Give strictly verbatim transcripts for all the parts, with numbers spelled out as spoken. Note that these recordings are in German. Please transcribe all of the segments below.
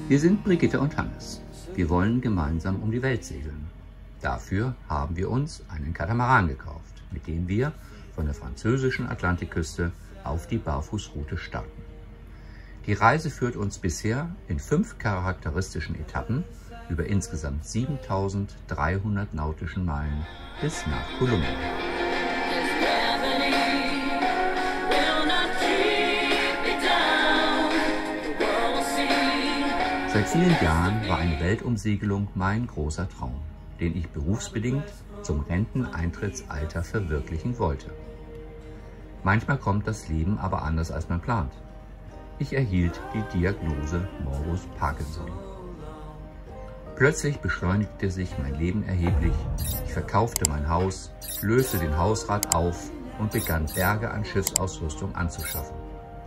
Wir sind Brigitte und Hannes. Wir wollen gemeinsam um die Welt segeln. Dafür haben wir uns einen Katamaran gekauft, mit dem wir von der französischen Atlantikküste auf die Barfußroute starten. Die Reise führt uns bisher in fünf charakteristischen Etappen über insgesamt siebentausenddreihundert nautischen Meilen bis nach Kolumbien. Seit vielen Jahren war eine Weltumsegelung mein großer Traum, den ich berufsbedingt zum Renteneintrittsalter verwirklichen wollte. Manchmal kommt das Leben aber anders, als man plant. Ich erhielt die Diagnose Morbus Parkinson. Plötzlich beschleunigte sich mein Leben erheblich. Ich verkaufte mein Haus, löste den Hausrat auf und begann Berge an Schiffsausrüstung anzuschaffen.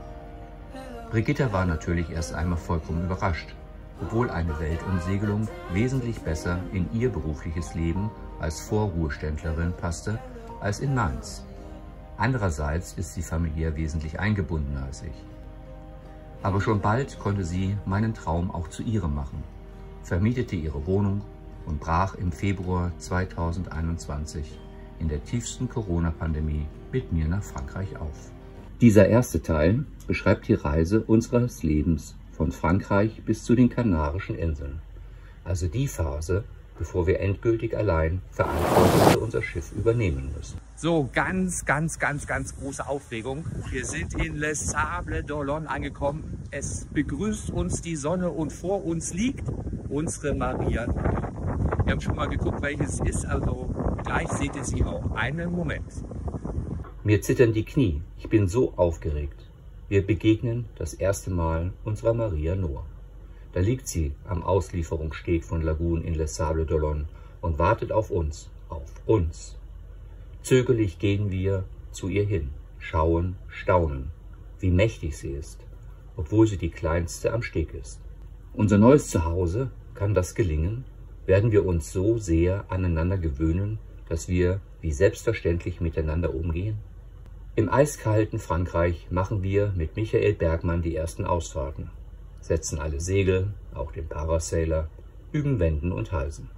Brigitte war natürlich erst einmal vollkommen überrascht, obwohl eine Weltumsegelung wesentlich besser in ihr berufliches Leben als Vorruheständlerin passte als in meins. Andererseits ist sie familiär wesentlich eingebundener als ich. Aber schon bald konnte sie meinen Traum auch zu ihrem machen, vermietete ihre Wohnung und brach im Februar zweitausendeinundzwanzig in der tiefsten Corona-Pandemie mit mir nach Frankreich auf. Dieser erste Teil beschreibt die Reise unseres Lebens von Frankreich bis zu den Kanarischen Inseln, also die Phase, bevor wir endgültig allein Verantwortung für unser Schiff übernehmen müssen. So, ganz, ganz, ganz, ganz große Aufregung. Wir sind in Les Sables d'Olonne angekommen. Es begrüßt uns die Sonne und vor uns liegt unsere Maria. Wir haben schon mal geguckt, welches es ist, also gleich seht ihr sie auch. Einen Moment. Mir zittern die Knie. Ich bin so aufgeregt. Wir begegnen das erste Mal unserer Maria Noah. Da liegt sie am Auslieferungssteg von Lagun in Les Sables d'Olonne und wartet auf uns, auf uns. Zögerlich gehen wir zu ihr hin, schauen, staunen, wie mächtig sie ist, obwohl sie die kleinste am Steg ist. Unser neues Zuhause, kann das gelingen, werden wir uns so sehr aneinander gewöhnen, dass wir wie selbstverständlich miteinander umgehen? Im eiskalten Frankreich machen wir mit Michael Bergmann die ersten Ausfahrten, setzen alle Segel, auch den Parasailer, üben Wenden und Halsen.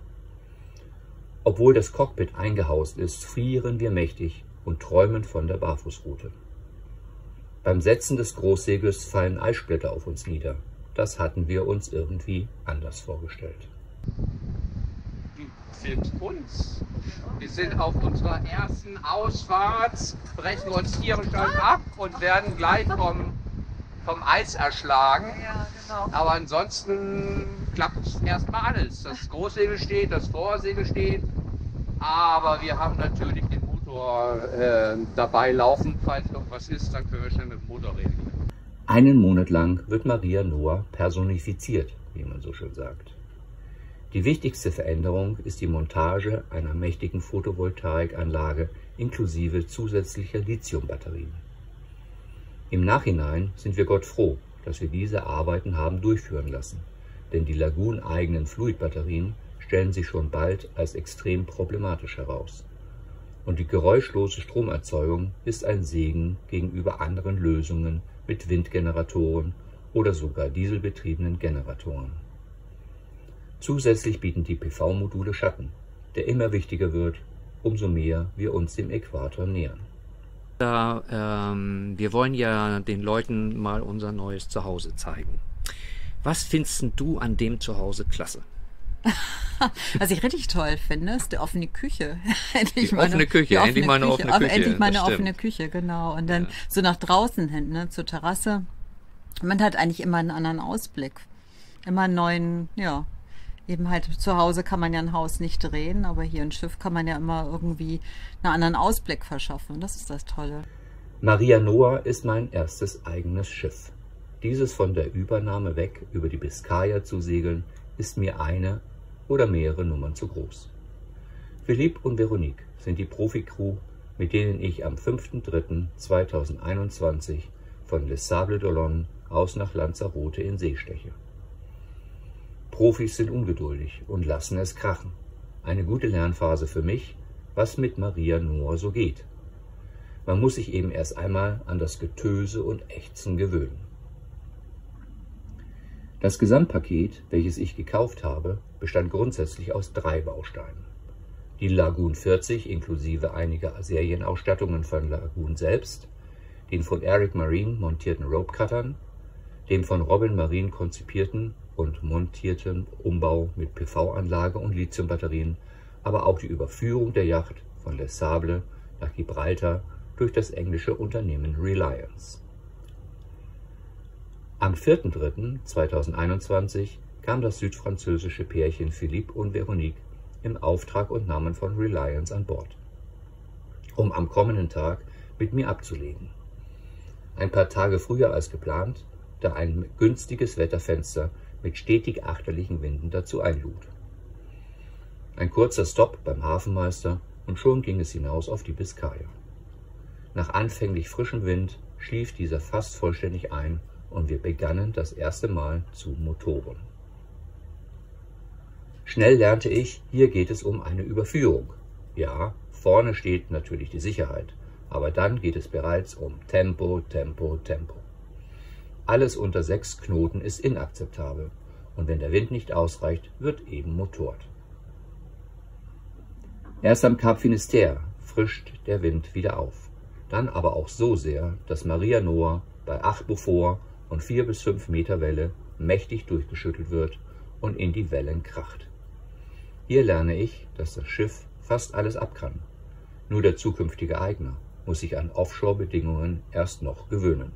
Obwohl das Cockpit eingehaust ist, frieren wir mächtig und träumen von der Barfußroute. Beim Setzen des Großsegels fallen Eissplitter auf uns nieder. Das hatten wir uns irgendwie anders vorgestellt. Filmt uns. Wir sind auf unserer ersten Ausfahrt, brechen uns tierisch ab und werden gleich vom, vom Eis erschlagen. Ja, genau. Aber ansonsten klappt erstmal alles. Das Großsegel steht, das Vorsegel steht, aber wir haben natürlich den Motor äh, dabei laufen. Falls irgendwas ist, dann können wir schnell mit dem Motor reden. Einen Monat lang wird Maria Noah personifiziert, wie man so schön sagt. Die wichtigste Veränderung ist die Montage einer mächtigen Photovoltaikanlage inklusive zusätzlicher Lithiumbatterien. Im Nachhinein sind wir Gott froh, dass wir diese Arbeiten haben durchführen lassen, denn die Lagun-eigenen Fluidbatterien stellen sich schon bald als extrem problematisch heraus. Und die geräuschlose Stromerzeugung ist ein Segen gegenüber anderen Lösungen mit Windgeneratoren oder sogar dieselbetriebenen Generatoren. Zusätzlich bieten die P V-Module Schatten, der immer wichtiger wird, umso mehr wir uns dem Äquator nähern. Da, ähm, wir wollen ja den Leuten mal unser neues Zuhause zeigen. Was findest du an dem Zuhause klasse? Was ich richtig toll finde, ist die offene Küche. endlich die offene Küche, endlich mal eine offene Küche. Endlich mal eine offene Küche, genau. Und dann ja. so nach draußen hin, ne, zur Terrasse. Man hat eigentlich immer einen anderen Ausblick. Immer einen neuen, ja. Eben halt zu Hause kann man ja ein Haus nicht drehen, aber hier ein Schiff kann man ja immer irgendwie einen anderen Ausblick verschaffen. Das ist das Tolle. Maria Noah ist mein erstes eigenes Schiff. Dieses von der Übernahme weg über die Biskaya zu segeln, ist mir eine oder mehrere Nummern zu groß. Philippe und Veronique sind die Profi-Crew, mit denen ich am fünften dritten zweitausendeinundzwanzig von Les Sables d'Olonne aus nach Lanzarote in See steche. Profis sind ungeduldig und lassen es krachen. Eine gute Lernphase für mich, was mit Maria Noah so geht. Man muss sich eben erst einmal an das Getöse und Ächzen gewöhnen. Das Gesamtpaket, welches ich gekauft habe, bestand grundsätzlich aus drei Bausteinen. Die Lagoon vierzig inklusive einiger Serienausstattungen von Lagoon selbst, den von Eric Marine montierten Rope Cuttern, dem von Robin Marine konzipierten und montierten Umbau mit P V-Anlage und Lithiumbatterien, aber auch die Überführung der Yacht von Les Sables nach Gibraltar durch das englische Unternehmen Reliance. Am vierten dritten zweitausendeinundzwanzig kam das südfranzösische Pärchen Philippe und Veronique im Auftrag und Namen von Reliance an Bord, um am kommenden Tag mit mir abzulegen. Ein paar Tage früher als geplant, da ein günstiges Wetterfenster mit stetig achterlichen Winden dazu einlud. Ein kurzer Stopp beim Hafenmeister und schon ging es hinaus auf die Biskaya. Nach anfänglich frischem Wind schlief dieser fast vollständig ein und wir begannen das erste Mal zu motoren. Schnell lernte ich, hier geht es um eine Überführung. Ja, vorne steht natürlich die Sicherheit, aber dann geht es bereits um Tempo, Tempo, Tempo. Alles unter sechs Knoten ist inakzeptabel und wenn der Wind nicht ausreicht, wird eben motort. Erst am Kap Finisterre frischt der Wind wieder auf, dann aber auch so sehr, dass Maria Noa bei acht Beaufort und vier bis fünf Meter Welle mächtig durchgeschüttelt wird und in die Wellen kracht. Hier lerne ich, dass das Schiff fast alles ab kann. Nur der zukünftige Eigner muss sich an Offshore-Bedingungen erst noch gewöhnen.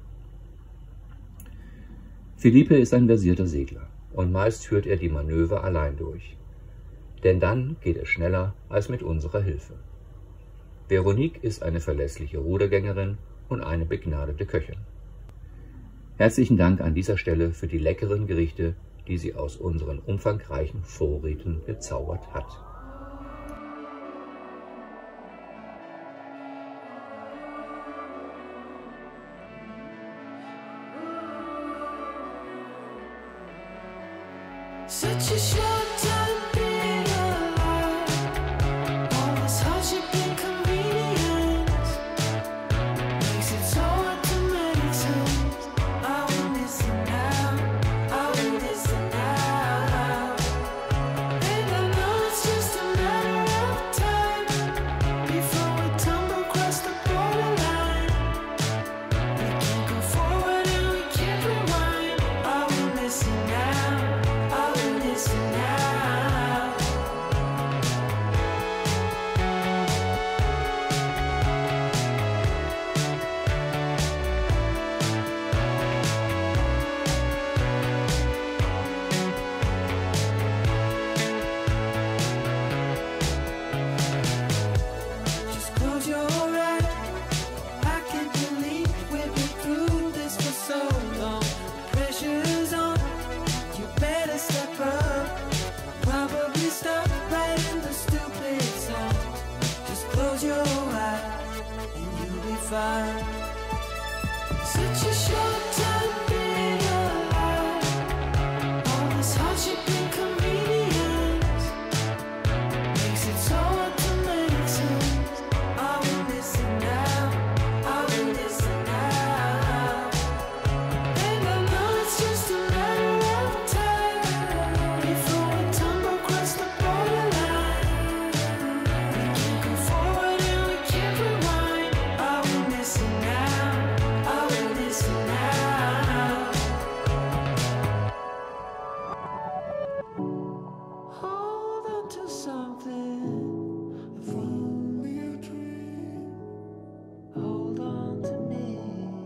Philippe ist ein versierter Segler und meist führt er die Manöver allein durch. Denn dann geht es schneller als mit unserer Hilfe. Veronique ist eine verlässliche Rudergängerin und eine begnadete Köchin. Herzlichen Dank an dieser Stelle für die leckeren Gerichte, die sie aus unseren umfangreichen Vorräten gezaubert hat. Such a short time being alive. All this hardship and convenience makes it so hard to make sense. I will listen now, I will listen now. And I know it's just a matter of time before we tumble across the borderline. We can't go forward and we can't rewind. I will listen now, I will listen now. Just close your eyes. I can't believe we've been through this for so long. Pressure's on. You better step up. Probably stop right in the stupid song. Just close your eyes and you'll be fine. Such a short time being alive. All this hardship and convenience makes it so hard to make sense. I will listen now, I will listen now. And I know it's just a matter of time before we tumble across the borderline. We can't go forward and we can't rewind. I will listen now, I will listen now. Hold on to something, if only a dream. Hold on to me.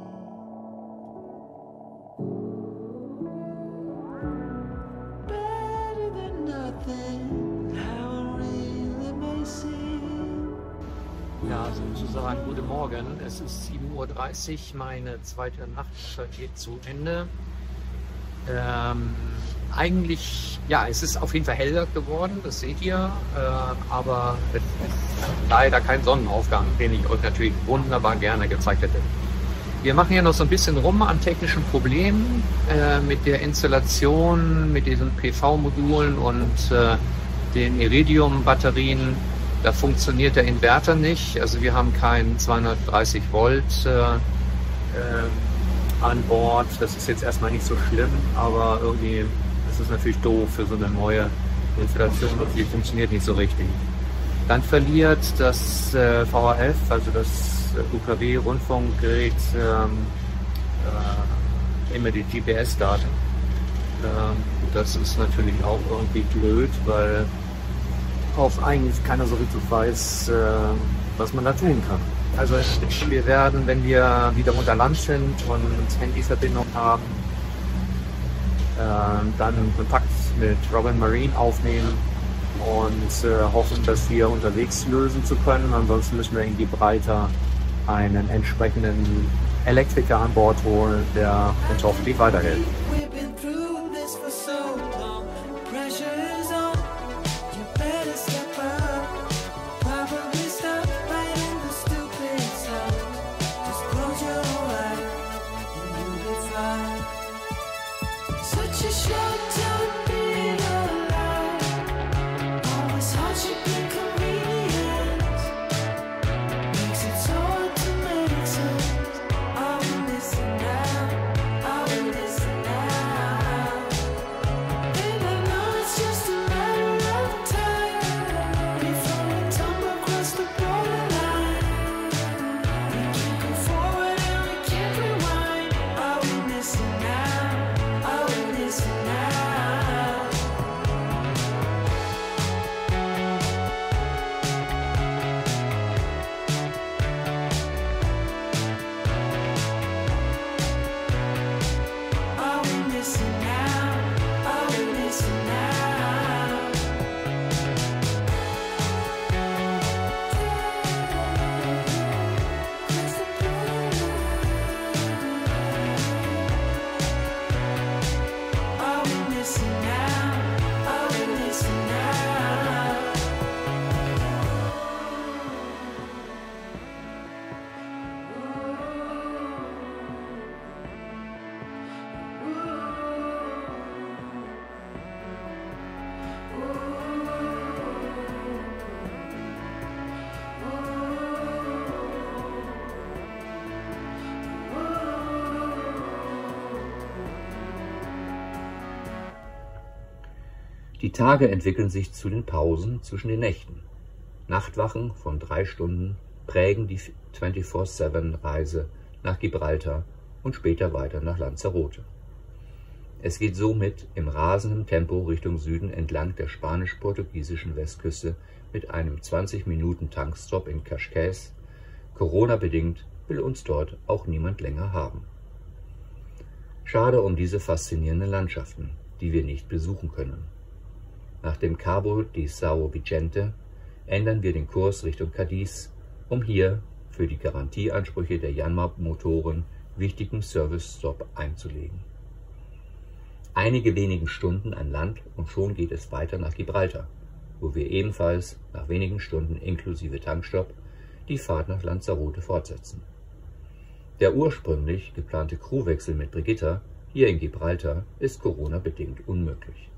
Better than nothing, how it really may seem. Ja, sozusagen guten Morgen. Es ist sieben Uhr dreißig, meine zweite Nacht geht zu Ende. Ähm, eigentlich, ja, es ist auf jeden Fall heller geworden, das seht ihr, äh, aber es ist leider kein Sonnenaufgang, den ich euch natürlich wunderbar gerne gezeigt hätte. Wir machen ja noch so ein bisschen rum an technischen Problemen äh, mit der Installation, mit diesen P V-Modulen und äh, den Iridium-Batterien. Da funktioniert der Inverter nicht, also wir haben keinen zweihundertdreißig Volt äh, äh, an Bord. Das ist jetzt erstmal nicht so schlimm, aber irgendwie ist es natürlich doof für so eine neue Installation und die funktioniert nicht so richtig. Dann verliert das äh, V H F, also das äh, U K W-Rundfunkgerät, ähm, äh, immer die G P S-Daten. Ähm, das ist natürlich auch irgendwie blöd, weil auch eigentlich keiner so richtig weiß, äh, was man da tun kann. Also wir werden, wenn wir wieder unter Land sind und Handyverbindung haben, äh, dann Kontakt mit Robin Marine aufnehmen und äh, hoffen, das hier unterwegs lösen zu können. Ansonsten müssen wir in Gibraltar einen entsprechenden Elektriker an Bord holen, der uns hoffentlich weiterhilft. We've been through this for so long. Pressure's on. You better step up. Probably stop right in the stupid stuff. Just close your eyes and you'll be fine. Such a short time being alive. All this hardship and convenience makes it so hard to make sense. Are we missing out? Are we missing out? And I know it's just a matter of time before we tumble across the borderline. We can't go forward and we can't rewind. Are we missing out? Are we missing out? Are we missing out? Are we missing out? Are we missing out? Are we missing out? Die Tage entwickeln sich zu den Pausen zwischen den Nächten. Nachtwachen von drei Stunden prägen die vierundzwanzig sieben Reise nach Gibraltar und später weiter nach Lanzarote. Es geht somit im rasenden Tempo Richtung Süden entlang der spanisch-portugiesischen Westküste mit einem zwanzig Minuten Tankstopp in Cascais. Corona-bedingt will uns dort auch niemand länger haben. Schade um diese faszinierenden Landschaften, die wir nicht besuchen können. Nach dem Cabo de São Vicente ändern wir den Kurs Richtung Cadiz, um hier für die Garantieansprüche der Yanmar-Motoren wichtigen Service-Stop einzulegen. Einige wenige Stunden an Land und schon geht es weiter nach Gibraltar, wo wir ebenfalls nach wenigen Stunden inklusive Tankstopp die Fahrt nach Lanzarote fortsetzen. Der ursprünglich geplante Crewwechsel mit Brigitta hier in Gibraltar ist Corona-bedingt unmöglich.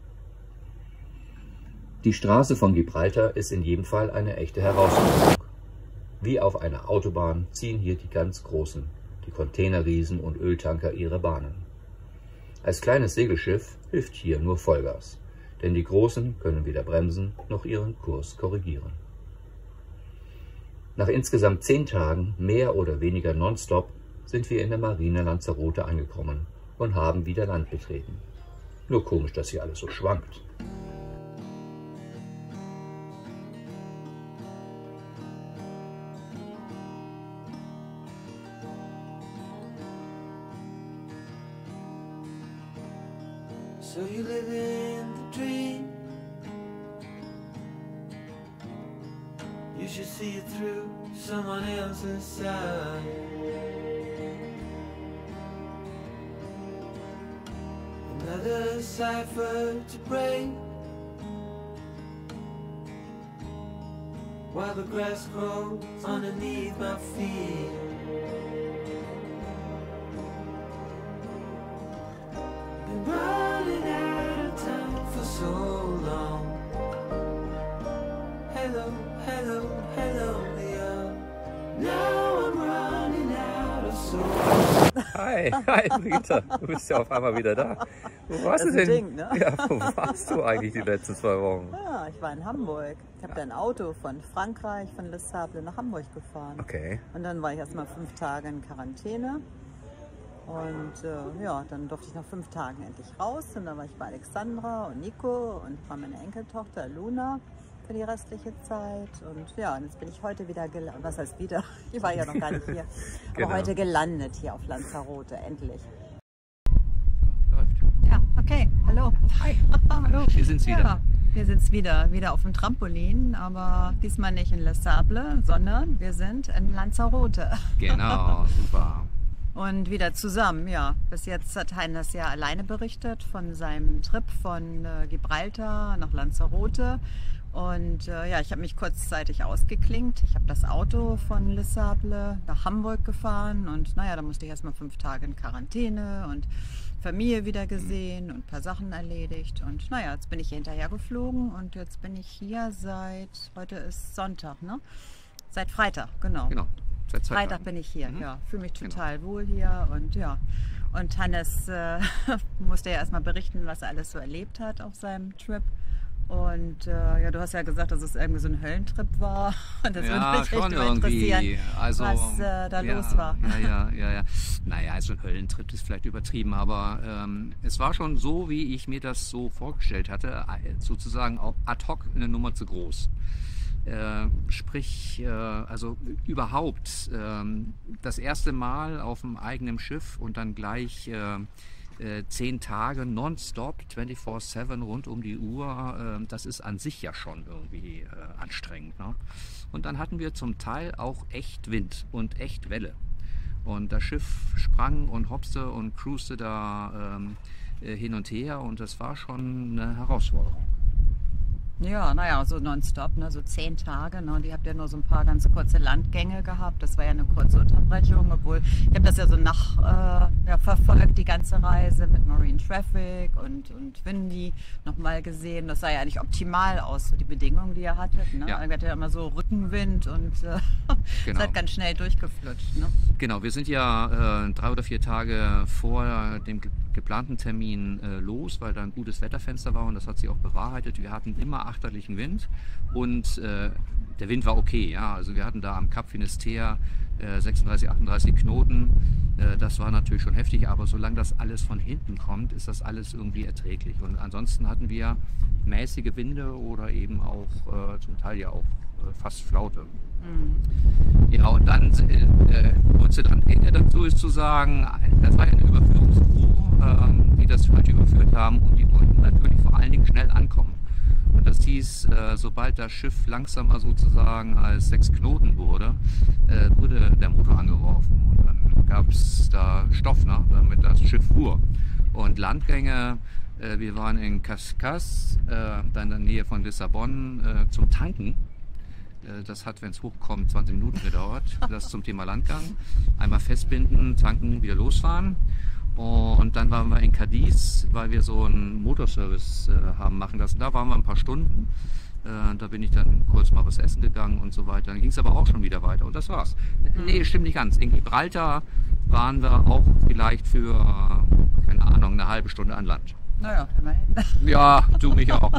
Die Straße von Gibraltar ist in jedem Fall eine echte Herausforderung. Wie auf einer Autobahn ziehen hier die ganz Großen, die Containerriesen und Öltanker ihre Bahnen. Als kleines Segelschiff hilft hier nur Vollgas, denn die Großen können weder bremsen noch ihren Kurs korrigieren. Nach insgesamt zehn Tagen, mehr oder weniger nonstop, sind wir in der Marina Lanzarote angekommen und haben wieder Land betreten. Nur komisch, dass hier alles so schwankt. So you live in the dream. You should see it through someone else's side. Another cipher to break, while the grass grows underneath my feet. Been running out of time for so long. Hello, hello, hello, Leo. Now I'm running out of soul. Hi, hi Brigitte, du bist ja auf einmal wieder da. Wo warst Das du ist denn? ein Ding, ne? Ja, wo warst du eigentlich die letzten zwei Wochen? Ja, ich war in Hamburg. Ich habe da ein Auto von Frankreich, von Les Sables nach Hamburg gefahren. Okay. Und dann war ich erstmal fünf Tage in Quarantäne. Und äh, ja, dann durfte ich nach fünf Tagen endlich raus. Und dann war ich bei Alexandra und Nico und war meine Enkeltochter Luna für die restliche Zeit. Und ja, und jetzt bin ich heute wieder gelandet. Was heißt wieder? Ich war ja noch gar nicht hier. Genau. Aber heute gelandet hier auf Lanzarote, endlich. Läuft. Ja, okay. Hallo. Hi. Hallo, hier sind's wieder. Ja, wir sind wieder, wieder auf dem Trampolin, aber diesmal nicht in Les Sables, sondern wir sind in Lanzarote. Genau, super. Und wieder zusammen, ja. Bis jetzt hat Hein das ja alleine berichtet von seinem Trip von äh, Gibraltar nach Lanzarote. Und äh, ja, ich habe mich kurzzeitig ausgeklinkt. Ich habe das Auto von Les Sables nach Hamburg gefahren und naja, da musste ich erstmal fünf Tage in Quarantäne und Familie wieder gesehen und ein paar Sachen erledigt. Und naja, jetzt bin ich hinterher geflogen und jetzt bin ich hier seit, heute ist Sonntag, ne? Seit Freitag, genau. Genau. Seit zwei Freitag Tagen. bin ich hier, Mhm. ja. Fühle mich total wohl hier und ja. Und Hannes äh, musste ja erstmal berichten, was er alles so erlebt hat auf seinem Trip. Und äh, ja, du hast ja gesagt, dass es irgendwie so ein Höllentrip war. Und das Ja, würde mich schon echt mal interessieren, irgendwie. Also, was äh, da ja, los war. Ja, ja, ja, ja. Naja, also ein Höllentrip ist vielleicht übertrieben, aber ähm, es war schon so, wie ich mir das so vorgestellt hatte, sozusagen auch ad hoc eine Nummer zu groß. Äh, sprich, äh, also überhaupt ähm, das erste Mal auf dem eigenen Schiff und dann gleich äh, äh, zehn Tage nonstop, vierundzwanzig sieben rund um die Uhr, äh, das ist an sich ja schon irgendwie äh, anstrengend. Ne? Und dann hatten wir zum Teil auch echt Wind und echt Welle. Und das Schiff sprang und hopste und cruiste da ähm, äh, hin und her und das war schon eine Herausforderung. Ja, naja, so nonstop, ne, so zehn Tage. Ne, und ihr habt ja nur so ein paar ganz kurze Landgänge gehabt. Das war ja eine kurze Unterbrechung, obwohl ich habe das ja so nach äh, ja, verfolgt, die ganze Reise mit Marine Traffic und, und Windy nochmal gesehen. Das sah ja eigentlich optimal aus, so die Bedingungen, die ihr hattet. Ne? Ja. Ihr hattet ja immer so Rückenwind und äh, Genau. seid ganz schnell durchgeflutscht. Ne? Genau, wir sind ja äh, drei oder vier Tage vor dem ge geplanten Termin äh, los, weil da ein gutes Wetterfenster war und das hat sich auch bewahrheitet. Wir hatten immer achterlichen Wind und äh, der Wind war okay. Ja? Also wir hatten da am Kap Finisterre äh, sechsunddreißig, achtunddreißig Knoten. Äh, das war natürlich schon heftig, aber solange das alles von hinten kommt, ist das alles irgendwie erträglich. Und ansonsten hatten wir mäßige Winde oder eben auch äh, zum Teil ja auch äh, fast Flaute. Ja, und dann äh, kurze Randgänge dazu ist zu sagen, das war ja eine Überführungscrew, äh, die das halt überführt haben und die wollten natürlich vor allen Dingen schnell ankommen. Und das hieß, äh, sobald das Schiff langsamer sozusagen als sechs Knoten wurde, äh, wurde der Motor angeworfen und dann gab es da Stoff, ne, damit das Schiff fuhr. Und Landgänge, äh, wir waren in Cascais, äh, dann in der Nähe von Lissabon äh, zum Tanken. Das hat, wenn es hochkommt, zwanzig Minuten gedauert. Das zum Thema Landgang. Einmal festbinden, tanken, wieder losfahren. Und dann waren wir in Cadiz, weil wir so einen Motorservice äh, haben machen lassen. Da waren wir ein paar Stunden. Äh, da bin ich dann kurz mal was essen gegangen und so weiter. Dann ging es aber auch schon wieder weiter und das war's. Nee, stimmt nicht ganz. In Gibraltar waren wir auch vielleicht für, keine Ahnung, eine halbe Stunde an Land. Naja, immerhin. Ja, du mich auch.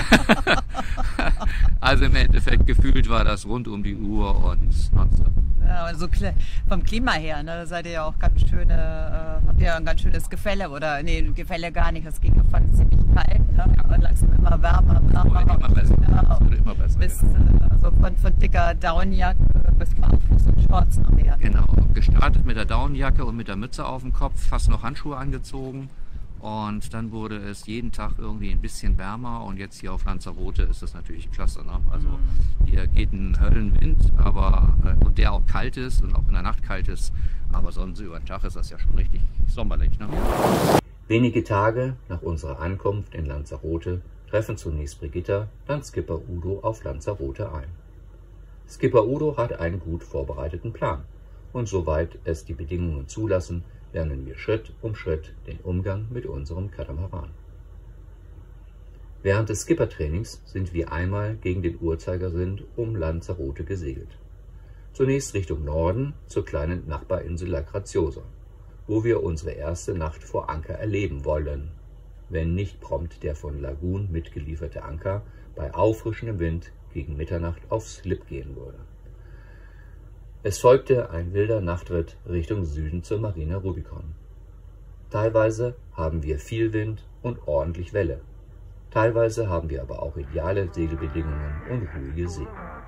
Also im Endeffekt gefühlt war das rund um die Uhr und nonstop. Ja, aber so kle- vom Klima her, ne, da seid ihr ja auch ganz schöne, äh, habt ihr ja ein ganz schönes Gefälle oder nee, Gefälle gar nicht, das ging fand ziemlich kalt, ne? Ja. Und langsam immer wärmer, Es wurde wärmer. immer besser. Ja, Es wurde immer besser. bis Genau. äh, also von, von dicker Downjacke bis barfuß und Shorts nachher. Genau. Gestartet mit der Daunenjacke und mit der Mütze auf dem Kopf, fast noch Handschuhe angezogen. Und dann wurde es jeden Tag irgendwie ein bisschen wärmer und jetzt hier auf Lanzarote ist das natürlich klasse. Ne? Also hier geht ein Höllenwind, aber äh, und der auch kalt ist und auch in der Nacht kalt ist. Aber sonst über den Tag ist das ja schon richtig sommerlich. Ne? Wenige Tage nach unserer Ankunft in Lanzarote treffen zunächst Brigitta, dann Skipper Udo auf Lanzarote ein. Skipper Udo hat einen gut vorbereiteten Plan und soweit es die Bedingungen zulassen, lernen wir Schritt um Schritt den Umgang mit unserem Katamaran. Während des Skippertrainings sind wir einmal gegen den Uhrzeigersinn um Lanzarote gesegelt. Zunächst Richtung Norden zur kleinen Nachbarinsel La Graciosa. wo wir unsere erste Nacht vor Anker erleben wollen, wenn nicht prompt der von Lagoon mitgelieferte Anker bei auffrischendem Wind gegen Mitternacht aufs Slip gehen würde. Es folgte ein wilder Nachtritt Richtung Süden zur Marina Rubicon. Teilweise haben wir viel Wind und ordentlich Welle. Teilweise haben wir aber auch ideale Segelbedingungen und ruhige See.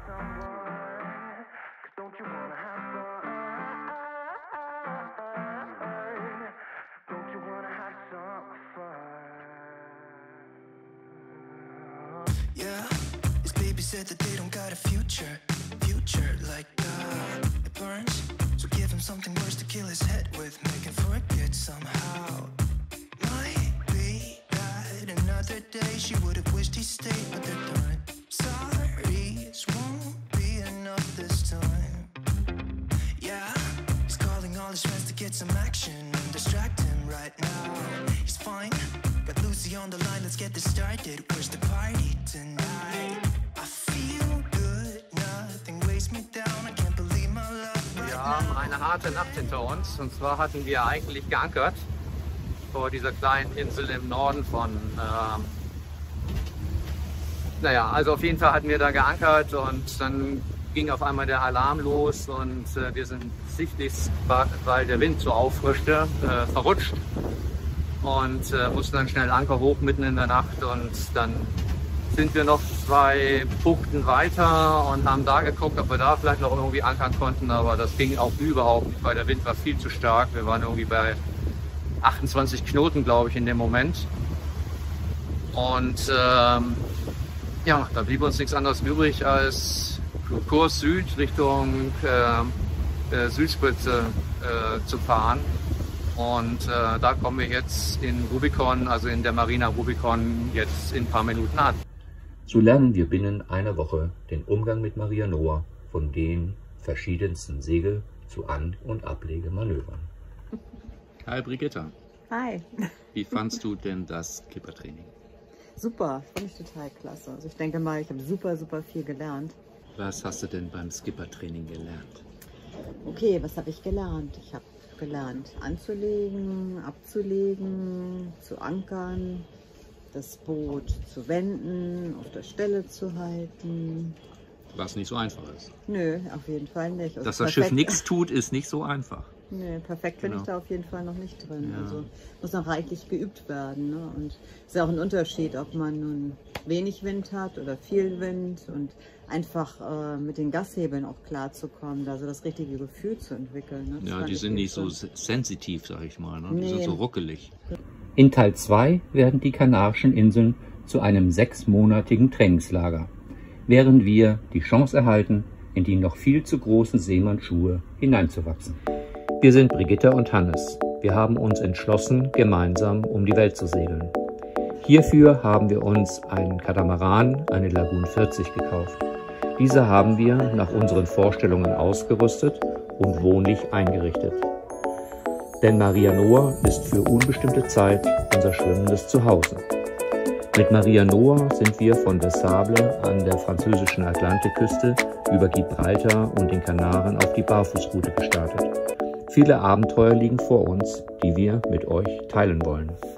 Yeah, his baby said that they don't got a future, future like that. It burns, so give him something worse to kill his head with, make him forget somehow. Might be that another day she would have wished he stayed, but they're done. Sorry, this won't be enough this time. Yeah, he's calling all his friends to get some action and distract him right now. He's fine. Got Lucy on the line, let's get this started. Where's the party tonight? I feel good, nothing weighs me down. I can't believe my love right Wir haben now. eine harte Nacht hinter uns. Und zwar hatten wir eigentlich geankert vor dieser kleinen Insel im Norden von... Ähm, naja, also auf jeden Fall hatten wir da geankert und dann ging auf einmal der Alarm los und äh, wir sind sichtlich, weil der Wind so auffrischte, äh, verrutscht. Und äh, mussten dann schnell Anker hoch mitten in der Nacht und dann sind wir noch zwei Buchten weiter und haben da geguckt, ob wir da vielleicht noch irgendwie ankern konnten, aber das ging auch überhaupt nicht, weil der Wind war viel zu stark. Wir waren irgendwie bei achtundzwanzig Knoten, glaube ich, in dem Moment. Und ähm, ja, da blieb uns nichts anderes übrig, als Kurs Süd Richtung äh, äh, Südspitze äh, zu fahren. Und äh, da kommen wir jetzt in Rubicon, also in der Marina Rubicon, jetzt in ein paar Minuten an. So lernen wir binnen einer Woche den Umgang mit Maria Noa von den verschiedensten Segel- zu An- und Ablegemanövern. Hi Brigitta, Hi. wie fandst du denn das Skippertraining? Super, fand ich total klasse. Also ich denke mal, ich habe super, super viel gelernt. Was hast du denn beim Skippertraining gelernt? Okay, was habe ich gelernt? Ich habe gelernt anzulegen, abzulegen, zu ankern, das Boot zu wenden, auf der Stelle zu halten. Was nicht so einfach ist. Nö, auf jeden Fall nicht. Also Dass das perfekt- Schiff nichts tut, ist nicht so einfach. Nö, perfekt bin Genau. ich da auf jeden Fall noch nicht drin. Ja. Also muss noch reichlich geübt werden. Ne? Und es ist ja auch ein Unterschied, ob man nun wenig Wind hat oder viel Wind und einfach äh, mit den Gashebeln auch klar zu kommen, da so das richtige Gefühl zu entwickeln. Ne? Das Ja, fand die ich sind echt nicht so schön. sensitiv, sag ich mal. Ne? Die Nee. sind so ruckelig. In Teil zwei werden die Kanarischen Inseln zu einem sechsmonatigen Trainingslager, während wir die Chance erhalten, in die noch viel zu großen Seemannsschuhe hineinzuwachsen. Wir sind Brigitta und Hannes. Wir haben uns entschlossen, gemeinsam um die Welt zu segeln. Hierfür haben wir uns einen Katamaran, eine Lagoon vierzig, gekauft. Diese haben wir nach unseren Vorstellungen ausgerüstet und wohnlich eingerichtet. Denn Maria Noa ist für unbestimmte Zeit unser schwimmendes Zuhause. Mit Maria Noa sind wir von Les Sables an der französischen Atlantikküste über Gibraltar und den Kanaren auf die Barfußroute gestartet. Viele Abenteuer liegen vor uns, die wir mit euch teilen wollen.